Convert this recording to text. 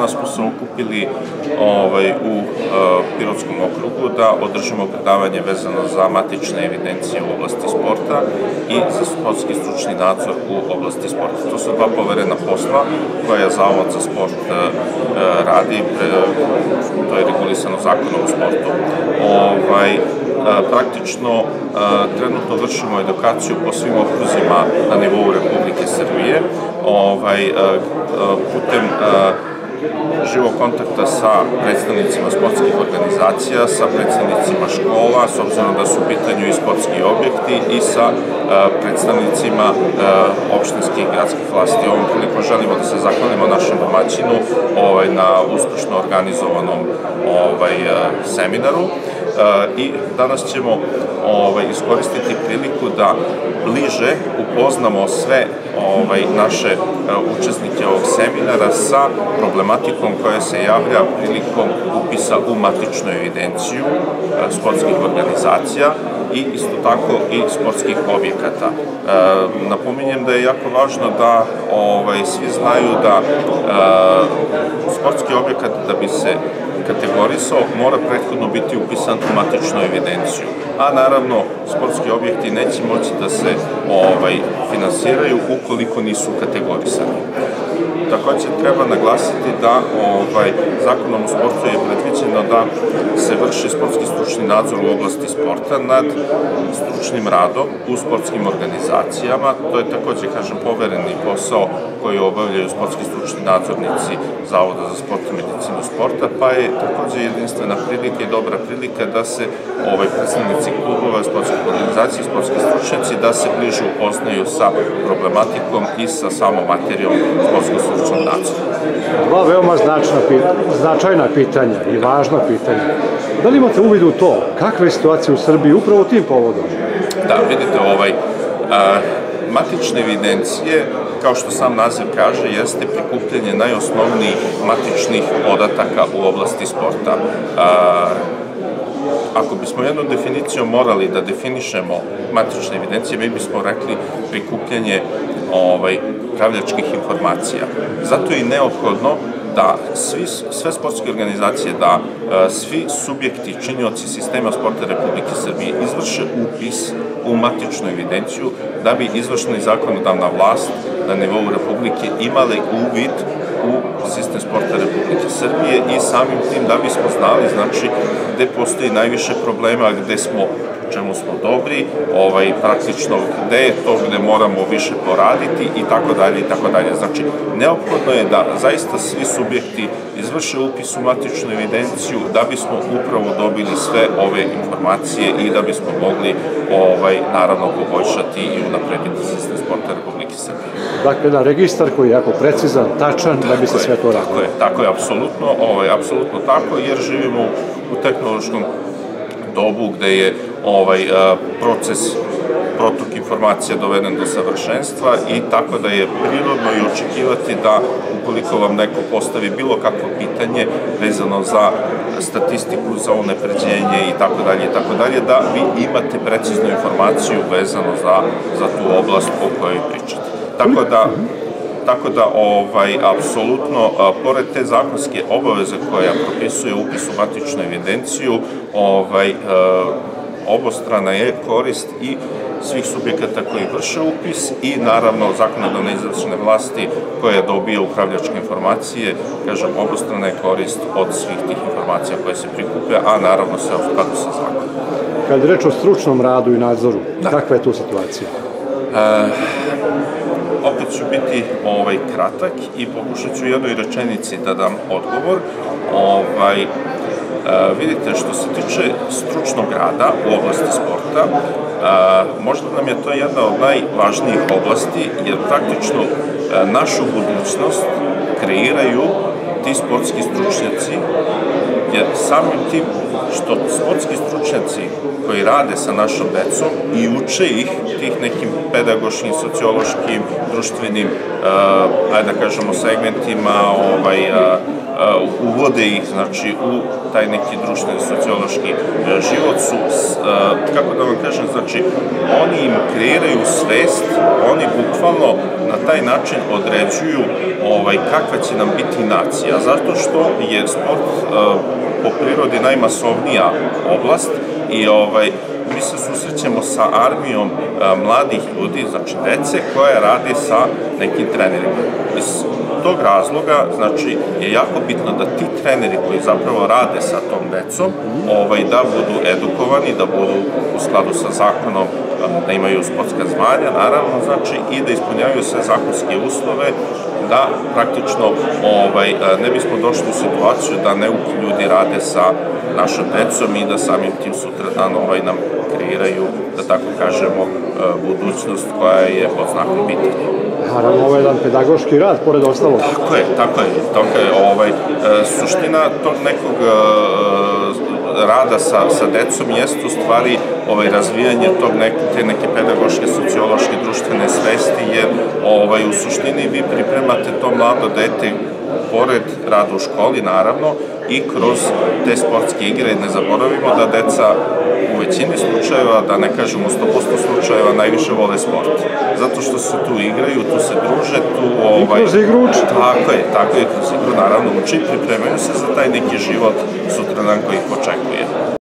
dana smo se okupili u Pirotskom okrugu da održimo predavanje vezano za matične evidencije u oblasti sporta i za sportski stručni nadzor u oblasti sporta. To su dva poverena posla koja Zavod za sport radi, to je regulisano zakonom o sportu. Praktično trenutno vršimo edukaciju po svim okruzima na nivou Republike Srbije putem živog kontakta sa predstavnicima sportskih organizacija, sa predstavnicima škola, s obzirom da su u pitanju i sportski objekti, i sa predstavnicima opštinskih i gradskih vlasti. Ovom prilikom želimo da se zahvalimo našem domaćinu na uspešno organizovanom seminaru i danas ćemo iskoristiti priliku da bliže upoznamo sve naše učesnike ovog seminara sa problematikom koja se javlja prilikom upisa u matičnu evidenciju sportskih organizacija i isto tako i sportskih objekata. Napominjem da je jako važno da svi znaju da sportski objekat, da bi se kategorisao, mora prethodno biti upisan u matičnu evidenciju. A naravno, sportski objekti neće moći da se finansiraju ukoliko nisu kategorisani. Takođe, treba naglasiti da zakonom o sportu je predviđeno da se vrši sportski stručni nadzor u oblasti sporta nad stručnim radom u sportskim organizacijama. To je takođe, kažem, povereni posao koji obavljaju sportski stručni nadzornici Zavoda za sport i medicinu sporta, pa je takođe jedinstvena prilika i dobra prilika da se predstavnici klubova, sportskih organizacija i sportski stručnjaci da se bliže upoznaju sa problematikom i sa samom materijom sportskog stručnog nadzora. Dva veoma značajna pitanja i važna pitanja. Da li imate uvid u to kakva je situacija u Srbiji upravo u tim povodom? Da, vidite, matične evidencije, kao što sam naziv kaže, jeste prikupljanje najosnovnijih matičnih podataka u oblasti sporta. Ako bismo jednom definicijom morali da definišemo matične evidencije, mi bismo rekli prikupljanje upravljačkih informacija. Zato je i neophodno da sve sportske organizacije, da svi subjekti, činioci sistema sporta Republike Srbije izvrše upis u matičnu evidenciju da bi izvršna i zakonodavna vlast na nivou Republike imale uvid u sistem sporta Republike Srbije i samim tim da bismo znali, znači, gde postoji najviše problema, gde smo, u čemu smo dobri, praktično gde je to gde moramo više poraditi i tako dalje i tako dalje. Znači, neophodno je da zaista svi subjekti izvrše upis u matičnu evidenciju da bismo upravo dobili sve ove informacije i da bismo mogli, naravno, poboljšati i unaprediti sistem sporta Republike Srbije. Dakle, na registar koji je jako precizan, tačan, da bi se sve to radilo. Tako je, apsolutno tako, jer živimo u tehnološkom dobu gde je proces protok informacija doveden do savršenstva i tako da je prirodno i očekivati da ukoliko vam neko postavi bilo kakvo pitanje vezano za statistiku, za unapređenje i tako dalje, da vi imate preciznu informaciju vezano za tu oblast o kojoj pričate. Tako da, apsolutno, pored te zakonske obaveze koja propisuje upis u matičnu evidenciju, obostrana je korist i svih subjekata koji vrše upis i, naravno, zakonodavne izvršne vlasti koja dobija upravljačke informacije, kažem, obostrana je korist od svih tih informacija koje se prikupe, a naravno sve u skladu sa zakonom. Kad je reč o stručnom radu i nadzoru, kakva je tu situacija? Opet ću biti kratak i pokušat ću u jednoj rečenici da dam odgovor. Vidite, što se tiče stručnog rada u oblasti sporta, možda nam je to jedna od najvažnijih oblasti, jer praktično našu budućnost kreiraju ti sportski stručnjaci, jer samim tim što sportski stručnjaci koji rade sa našom decom i uče ih tih nekim pedagoškim, sociološkim, društvenim, ajde da kažemo, segmentima uvode ih, znači, u taj neki društveni, sociološki život su, kako da vam kažem, znači, oni im kreiraju svest, oni bukvalno na taj način određuju kakva će nam biti nacija, zato što je sport po prirodi najmasovnija oblast i mi se susrećemo sa armijom mladih ljudi, znači dece, koja radi sa nekim trenerima. Iz tog razloga, znači, je jako bitno da ti treneri koji zapravo rade sa tom decom, da budu edukovani, da budu u skladu sa zakonom, da imaju sportska zvanja, naravno, znači, i da ispunjavaju sve zakonske uslove, da praktično ne bismo došli u situaciju da neuki ljudi rade sa našom decom i da samim tim sutradan nam kreiraju, da tako kažemo, budućnost koja je pod znakom pitanja. Naravno, ovo je jedan pedagoški rad, pored ostalog. Tako je. Suština tog nekog rada sa decom jeste u stvari razvijanje te neke pedagoške, sociološke, društvene svesti, jer u suštini vi pripremate to mlado dete pored rada u školi, naravno, i kroz te sportske igre. Ne zaboravimo da deca u većini slučajeva, da ne kažemo 100% slučajeva, najviše vole sport. Zato što se tu igraju, tu se druže, tu... I kroz igru uči. Tako je, kroz igru naravno uči i pripremaju se za taj neki život sutradan koji ih očekuje.